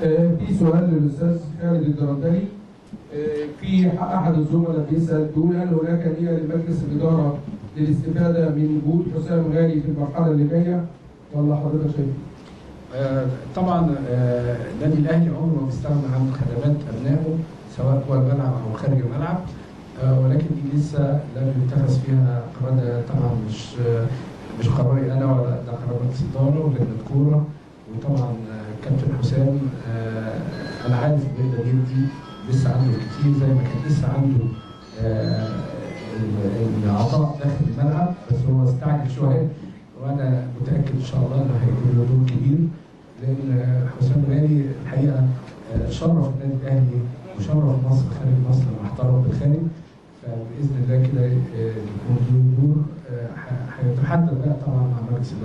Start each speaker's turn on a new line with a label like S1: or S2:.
S1: في سؤال للاستاذ خالد الدرندلي. في احد الزملاء بيسال بيقول هل هناك نيه لمجلس الاداره للاستفاده من وجود حسام غالي في المرحله اللي جايه ولا حضرتك شايف؟
S2: طبعا النادي الاهلي عمره ما بيستغنى عن خدمات ابنائه سواء جوه الملعب او خارج الملعب، ولكن دي لسه لم يتخذ فيها قرار. طبعا مش قراري انا ولا ده قرار مجلس الاداره ولجنه كوره. وطبعا كابتن حسام انا عارف ان جدي لسه عنده كتير زي ما كان لسه عنده العطاء داخل الملعب، بس هو استعجل شويه، وانا متاكد ان شاء الله انه هيكون له دور كبير، لان حسام غالي الحقيقه شرف النادي الاهلي وشرف مصر خارج مصر لما احترف بالخارج، فباذن الله كده يكون له دور هيتحدد بقى طبعا مع مجلس